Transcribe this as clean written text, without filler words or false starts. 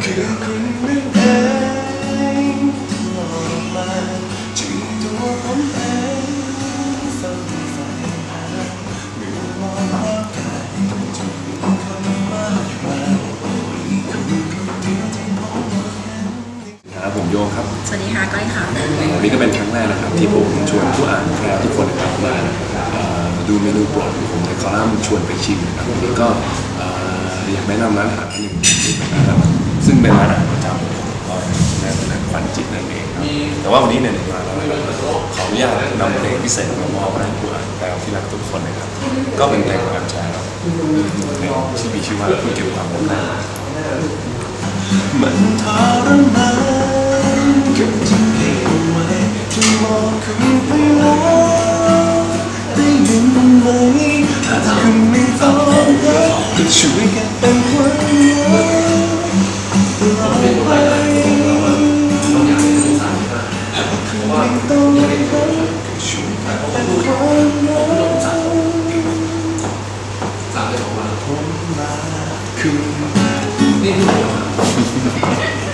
คือคุณนึกเองหลอกมาจึงตัวผมเองสงสัยเมื่อมองภาพกายจะมีคนมากมายมีคนเดียวที่มองเห็นครับผมโยงครับสวัสดีค่ะก้อยค่ะวันนี้ก็เป็นครั้งแรกนะครับที่ผมชวนผู้อ่านแพรทุกคนนะครับมาดูเมนูโปรดของผมในคอลัมน์ชวนไปชิมนะครับวันนี้ก็อยากแนะนำร้านอาหารที่หนึ่งนะครับซึ่งเป็นร้านอาหารประจำของแม่เป็นขวัญจิตนั่นเองครับแต่ว่าวันนี้เนี่ยมาแล้วขออนุญาตนำเพลงพิเศษมามอบให้ผู้อ่านแพรที่รักทุกคนนะครับก็เป็นเพลงของแอมแชร์ครับเพลงที่มีชื่อว่าพูดเกี่ยวกับความรักมันทรมานก็จะเก็บไว้จะมองคุณไปแล้วได้ยินไหมถ้าคุณไม่ต้องรักก็ช่วยเก็บเป็นความรักรอไว้ถ้าคุณไม่ต้องรักก็ช่วยเก็บเป็นความรักผมมาคืน